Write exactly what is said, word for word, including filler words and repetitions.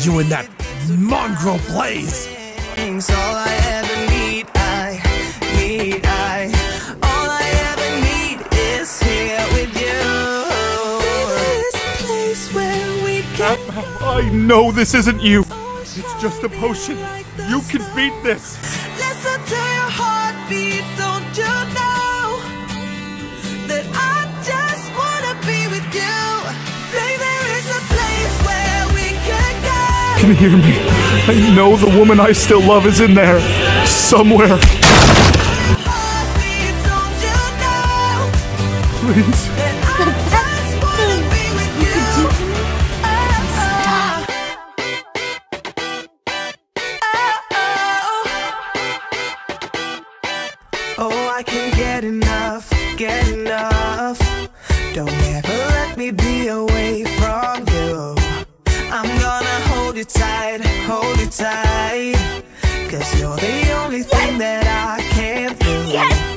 you in that mongrel place. All I ever need, I need, I. All I ever need is here with you. This place where we can. I know this isn't you. It's just a potion. You can beat this. Listen to your heartbeat, don't you know that I just wanna be with you? Baby, there is a place where we can go. Can you hear me? I know the woman I still love is in there. Somewhere. Heartbeat, don't you know Please. that I just wanna be with you? Oh, I can't get enough, get enough. Don't ever let me be away from you. I'm gonna hold you tight, hold you tight, 'cause you're the only thing that I can't do.